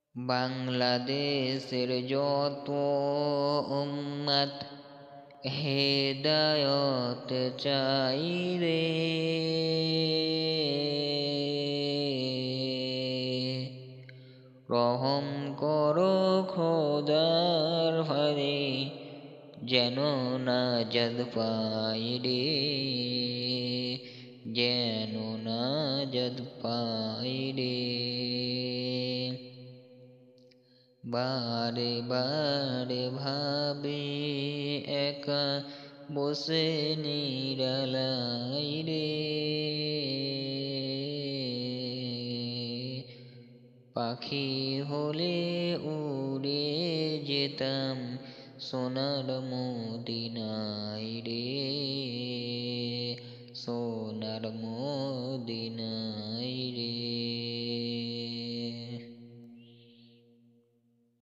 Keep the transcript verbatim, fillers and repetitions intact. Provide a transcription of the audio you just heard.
বাংলাদেশের যত উম্মত হেদায়ত চাই রে, রহম করো খোদার ঘরে যেন নাজাত পাই রে, যেন নাজাত পাই রে। বারে বারে ভাবে একা বসে নিরালাই রে, পাখি হলে উড়ে যেতাম সোনার মদিনায় রে, সোনার মদিনায়।